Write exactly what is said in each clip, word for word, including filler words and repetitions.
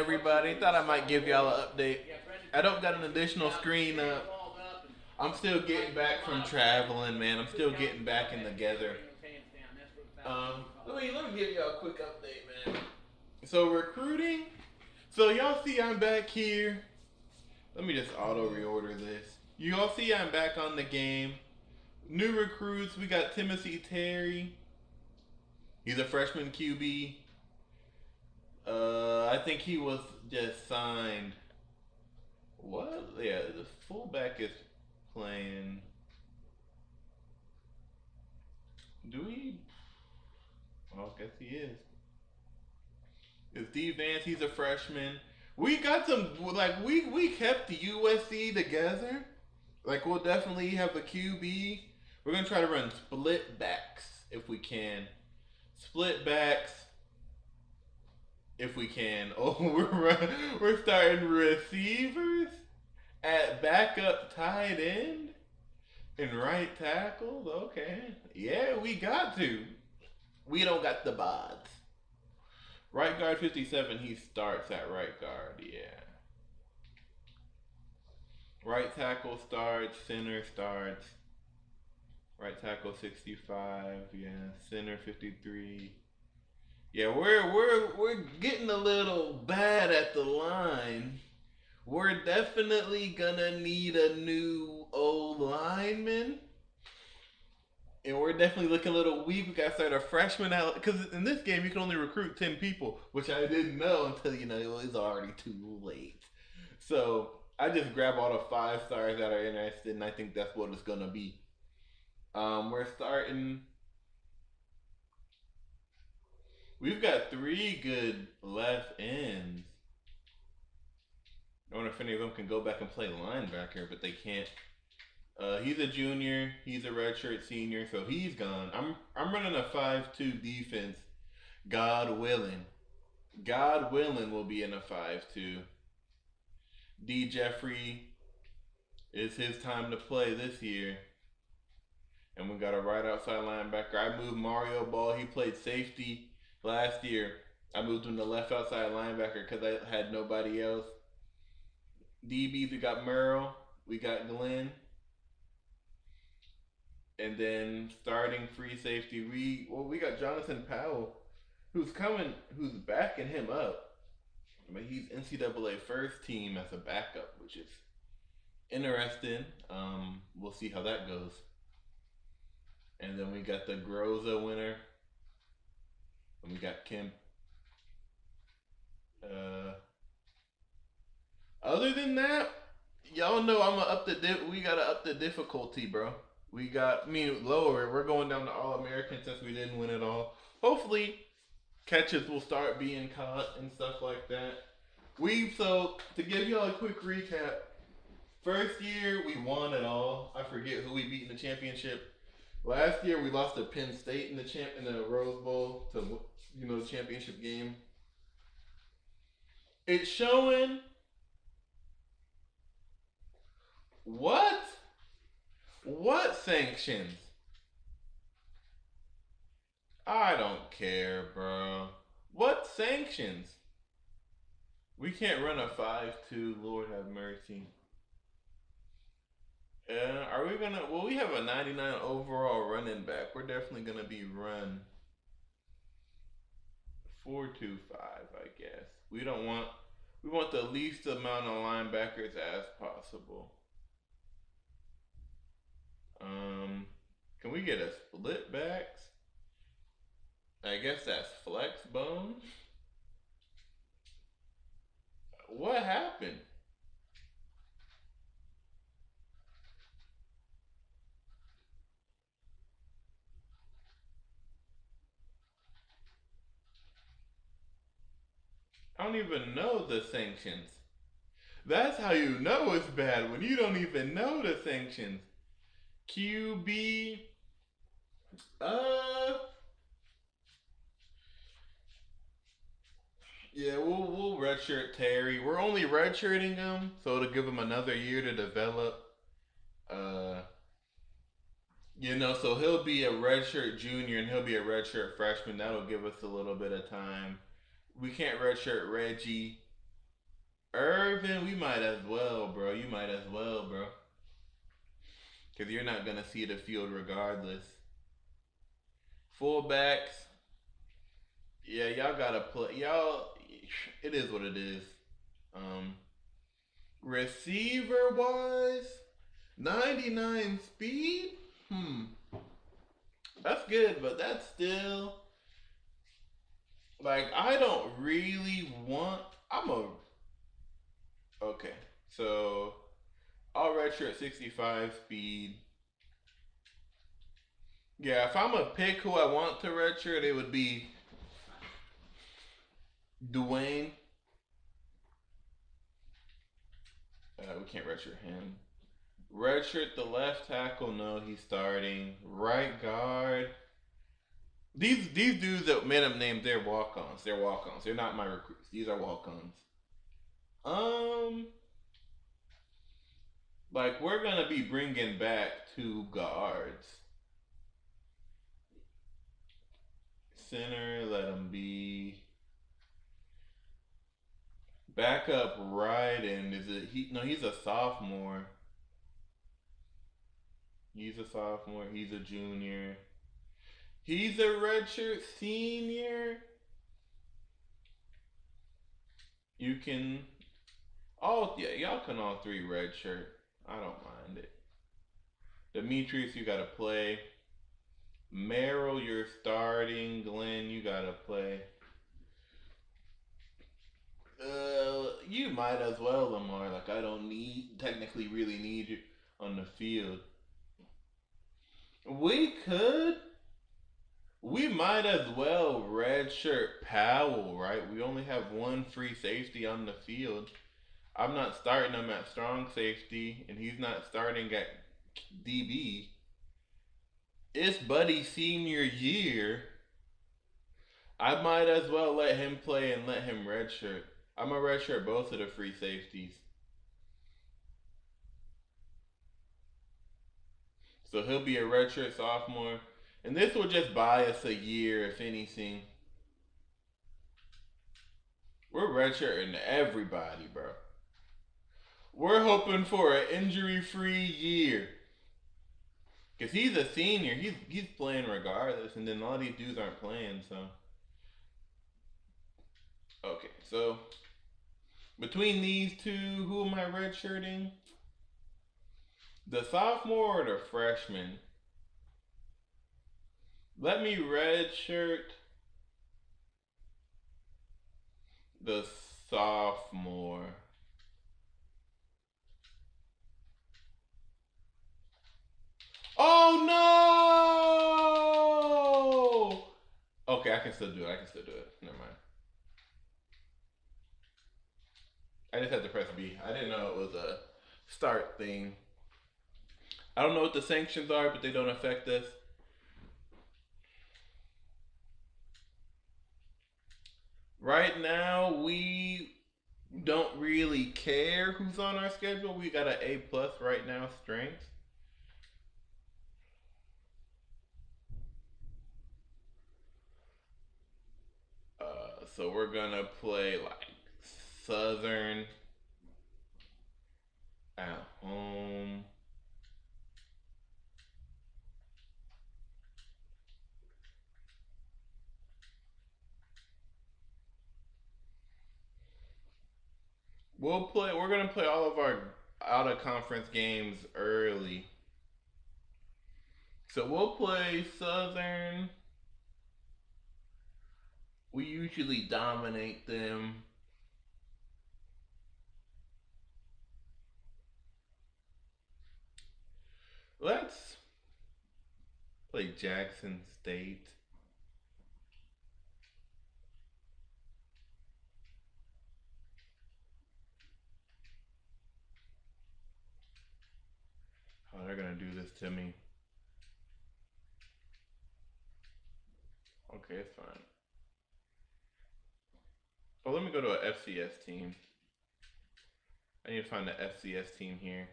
everybody? Thought I might give y'all an update. I don't got an additional screen up. I'm still getting back from traveling, man. I'm still getting back in together. Um, let me let me give y'all a quick update, man. So recruiting. So y'all see I'm back here. Let me just auto reorder this. You all see I'm back on the game. New recruits. We got Timothy Terry. He's a freshman Q B. Uh, I think he was just signed. What? Yeah, the fullback is playing. Do we? Oh, I guess he is. It's D Vance. He's a freshman. We got some like we we kept the U S C together. Like we'll definitely have a Q B. We're gonna try to run split backs if we can. Split backs if we can. Oh, we're we're starting receivers at backup tight end and right tackles. Okay, yeah, we got to. We don't got the bods. Right guard fifty-seven. He starts at right guard. Yeah. Right tackle starts. Center starts. Right tackle sixty-five. Yeah. Center fifty-three. Yeah, we're we're we're getting a little bad at the line. We're definitely gonna need a new old lineman. And we're definitely looking a little weak. We gotta start a freshman out because in this game you can only recruit ten people, which I didn't know until you know it was already too late. So I just grab all the five stars that are interested, and I think that's what it's gonna be. Um, we're starting. We've got three good left ends. I wonder if any of them can go back and play linebacker, but they can't. Uh, he's a junior. He's a redshirt senior, so he's gone. I'm I'm running a five two defense. God willing, God willing, will be in a five two. D Jeffrey, it's his time to play this year, and we got a right outside linebacker. I moved Mario Ball. He played safety last year. I moved him to left outside linebacker because I had nobody else. D Bs, we got Merle. We got Glenn. And then starting free safety, we well we got Jonathan Powell, who's coming, who's backing him up. I mean, he's N C double A first team as a backup, which is interesting. Um, we'll see how that goes. And then we got the Groza winner, and we got Kim. Uh, other than that, y'all know I'm gonna up the di- we gotta up the difficulty, bro. We got, I mean, lower. We're going down to All American since we didn't win it all. Hopefully, catches will start being caught and stuff like that. We, so, to give y'all a quick recap, first year we won it all. I forget who we beat in the championship. Last year we lost to Penn State in the champ in the Rose Bowl to, you know, the championship game. It's showing what? What sanctions? I don't care, bro. What sanctions? We can't run a five two, Lord have mercy. Uh, are we gonna, well, we have a ninety-nine overall running back. We're definitely gonna be run four two five, I guess. We don't want, we want the least amount of linebackers as possible. Um, can we get a split backs? I guess that's flex bone. What happened? I don't even know the sanctions. That's how you know it's bad, when you don't even know the sanctions. Q B, uh, yeah, we'll we'll redshirt Terry. We're only redshirting him, so it'll give him another year to develop. Uh, you know, so he'll be a redshirt junior and he'll be a redshirt freshman. That'll give us a little bit of time. We can't redshirt Reggie. Irvin, we might as well, bro. You might as well, bro. Because you're not going to see the field regardless. Fullbacks, yeah, y'all got to play. Y'all, it is what it is. Um, receiver wise, ninety-nine speed? Hmm. That's good, but that's still. Like, I don't really want. I'm a. Okay, so I'll redshirt sixty-five speed. Yeah, if I'm a pick who I want to redshirt, it would be Dwayne. Uh, we can't redshirt him. Redshirt the left tackle. No, he's starting. Right guard. These these dudes that made up names, they're walk-ons. They're walk-ons. They're not my recruits. These are walk-ons. Um, like we're gonna be bringing back two guards. Center, let him be. Backup right end is it? He no, he's a sophomore. He's a sophomore. He's a junior. He's a redshirt senior. You can. Oh yeah, y'all can all three redshirt. I don't mind it. Demetrius, you gotta play. Merrill, you're starting. Glenn, you gotta play. Uh, you might as well, Lamar. Like I don't need, technically, really need you on the field. We could. We might as well redshirt Powell, right? We only have one free safety on the field. I'm not starting him at strong safety, and he's not starting at D B. It's Buddy's senior year. I might as well let him play and let him redshirt. I'm gonna redshirt both of the free safeties. So he'll be a redshirt sophomore. And this will just buy us a year, if anything. We're redshirting everybody, bro. We're hoping for an injury-free year. Because he's a senior. He's, he's playing regardless. And then all these dudes aren't playing, so. Okay, so. Between these two, who am I redshirting? The sophomore or the freshman? Let me redshirt the sophomore. Oh no! Okay, I can still do it. I can still do it. Never mind. I just had to press B. I didn't know it was a start thing. I don't know what the sanctions are, but they don't affect us. Right now, we don't really care who's on our schedule. We got an A plus right now, strength. Uh, so we're gonna play like Southern at home. We'll play. We're gonna play all of our out of conference games early. So we'll play Southern. We usually dominate them. Let's play Jackson State. Oh, they're gonna do this to me. Okay, it's fine. Oh, let me go to an F C S team. I need to find the F C S team here.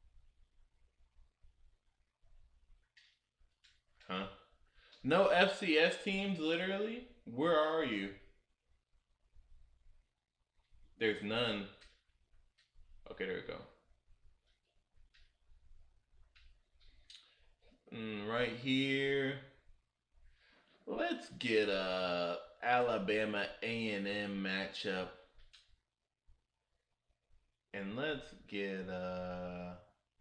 Huh? No F C S teams, literally? Where are you? There's none. Okay, there we go. Mm, right here. Let's get a Alabama A and M matchup. And let's get a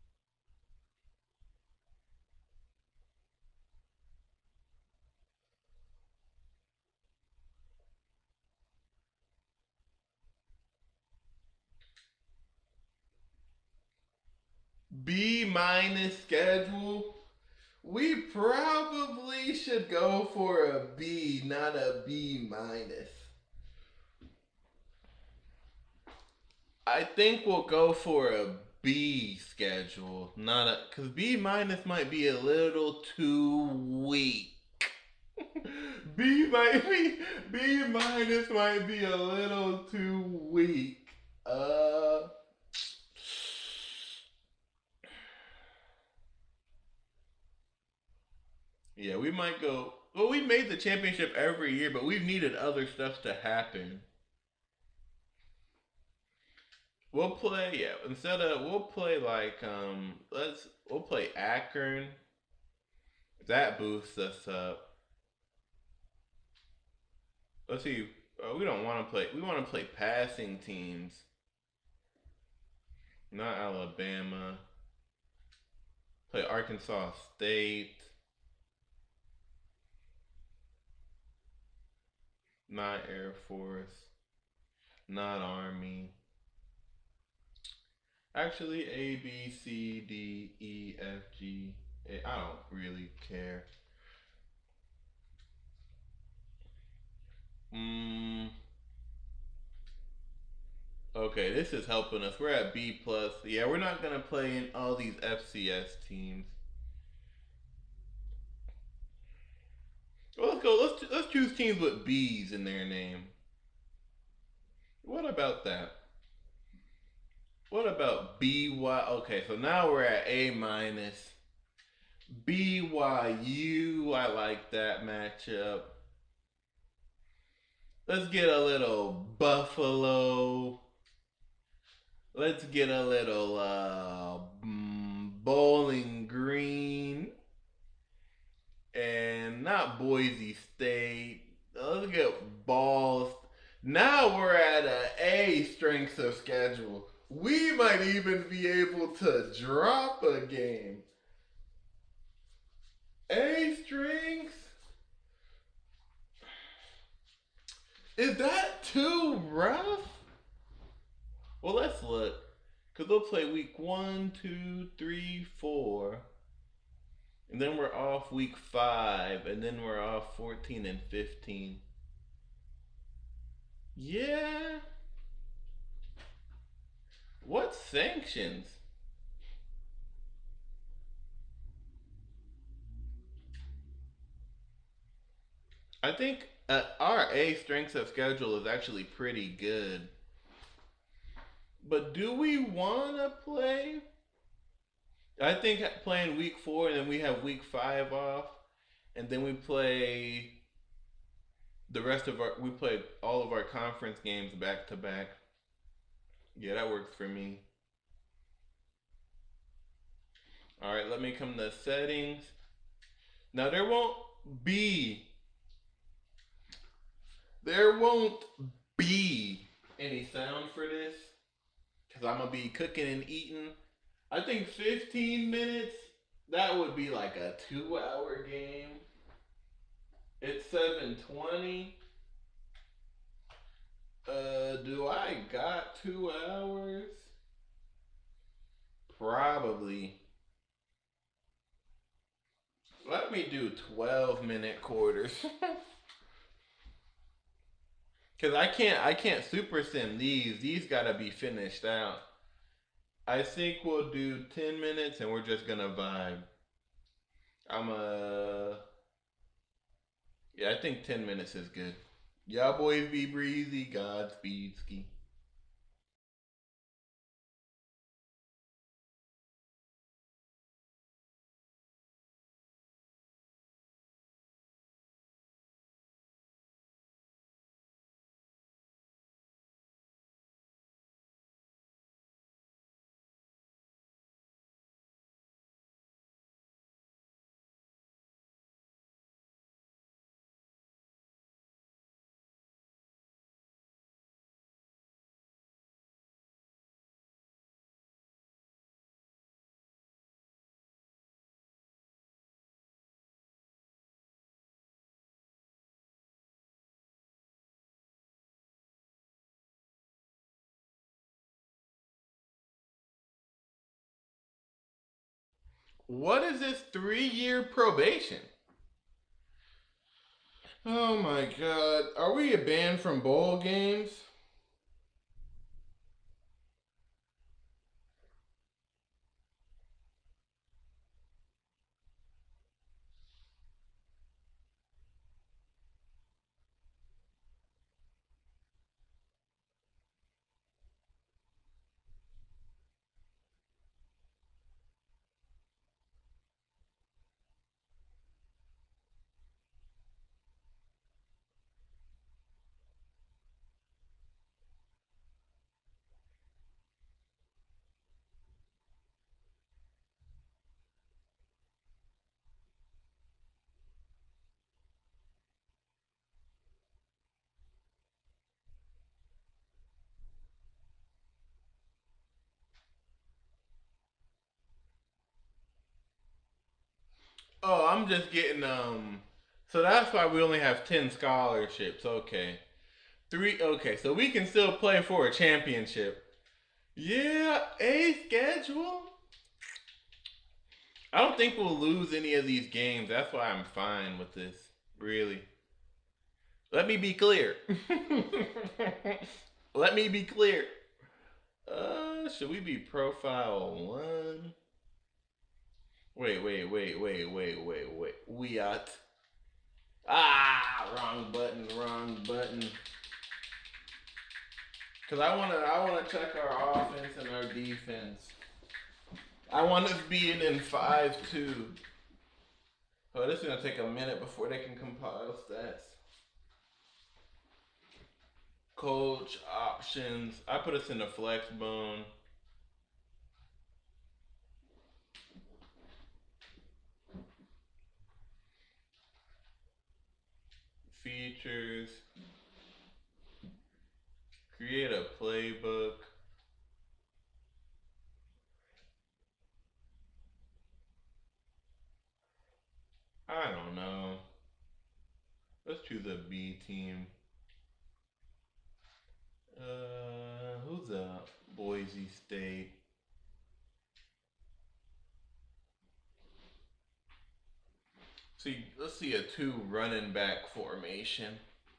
B minus schedule. We probably should go for a B, not a B minus. I think we'll go for a B schedule, not a, because B minus might be a little too weak. B might be B minus might be a little too weak. Uh Yeah, we might go. Well, we made the championship every year, but we've needed other stuff to happen. We'll play, yeah. Instead of we'll play like um, let's we'll play Akron. That boosts us up. Let's see. Uh, we don't want to play. We want to play passing teams, not Alabama. Play Arkansas State, not Air Force, not Army. Actually, A, B, C, D, E, F, G. I don't really care. Mm, okay, this is helping us. We're at B plus. Yeah, we're not gonna play in all these F C S teams. Well, let's go. Let's let's choose teams with B's in their name. What about that? What about B Y? Okay, so now we're at A minus. B Y U. I like that matchup. Let's get a little Buffalo. Let's get a little uh, mm, Bowling Green. And not Boise State. Let's get Balls. Now we're at a A strength of schedule. We might even be able to drop a game. A strength? Is that too rough? Well, let's look. Because they'll play week one, two, three, four. And then we're off week five. And then we're off fourteen and fifteen. Yeah. What sanctions? I think uh, our A strength of schedule is actually pretty good. But do we want to play? I think playing week four and then we have week five off, and then we play the rest of our we play all of our conference games back to back. Yeah, that works for me. All right, let me come to settings. Now there won't be there won't be any sound for this because I'm gonna be cooking and eating. I think fifteen minutes, that would be like a two hour game. It's seven twenty. Uh, do I got two hours? Probably. Let me do twelve minute quarters. Cause I can't I can't super sim these. These gotta be finished out. I think we'll do ten minutes and we're just gonna vibe. I'm a Yeah, I think ten minutes is good. Y'all boys be breezy. Godspeed ski. What is this three-year probation? Oh my god. Are we banned from bowl games? Oh, I'm just getting um. So that's why we only have ten scholarships. Okay, three. Okay, so we can still play for a championship. Yeah, a schedule. I don't think we'll lose any of these games. That's why I'm fine with this. Really. Let me be clear. Let me be clear. Uh, should we be profile one? Wait, wait, wait, wait, wait, wait, wait. We out. Ah, wrong button, wrong button. Cause I wanna, I wanna check our offense and our defense. I want us being in five two. Oh, this is gonna take a minute before they can compile stats. Coach options. I put us in the flex bone. Features. Create a playbook. I don't know. Let's choose a B team. Uh, who's a Boise State? See, let's see a two running back formation.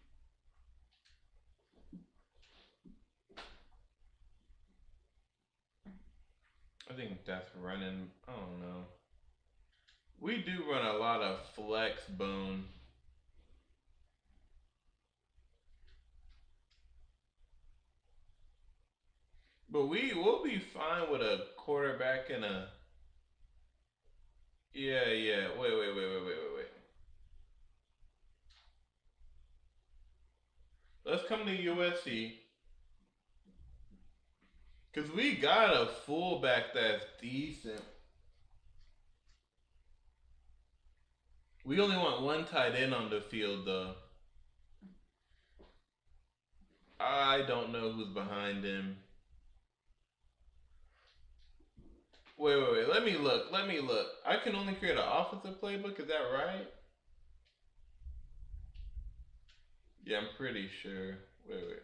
I think that's running. I don't know. We do run a lot of flex bone. But we will be fine with a quarterback and a. Yeah, yeah. Wait, wait, wait, wait, wait, wait, wait. Let's come to U S C. Because we got a fullback that's decent. We only want one tight end on the field, though. I don't know who's behind him. Wait, wait, wait. Let me look. Let me look. I can only create an offensive playbook. Is that right? Yeah, I'm pretty sure. Wait, wait.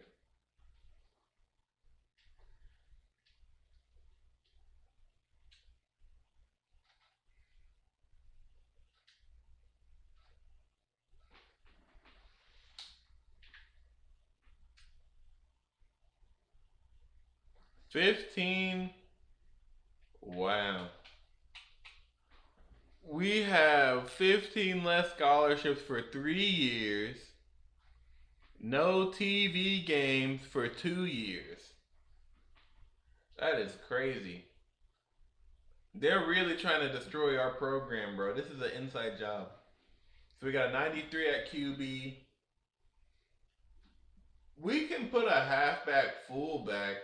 fifteen. Wow. We have fifteen less scholarships for three years. No T V games for two years. That is crazy. They're really trying to destroy our program, bro. This is an inside job. So we got a ninety-three at Q B. We can put a halfback fullback.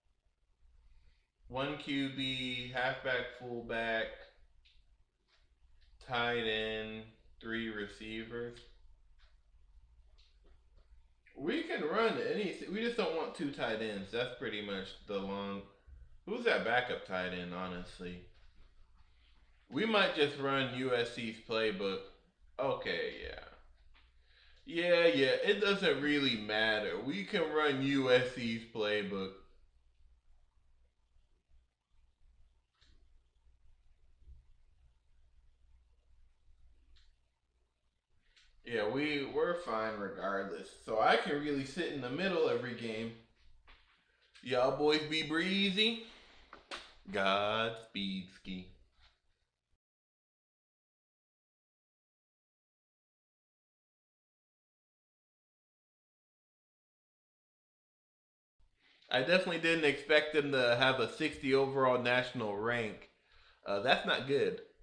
One Q B, halfback fullback, tight end, three receivers. We can run any. We just don't want two tight ends. That's pretty much the long. Who's that backup tight end, honestly? We might just run U S C's playbook. Okay, yeah. Yeah, yeah. It doesn't really matter. We can run U S C's playbook. Yeah, we we're fine regardless. So I can really sit in the middle every game. Y'all boys be breezy. Godspeed, ski. I definitely didn't expect them to have a sixty overall national rank. Uh, that's not good.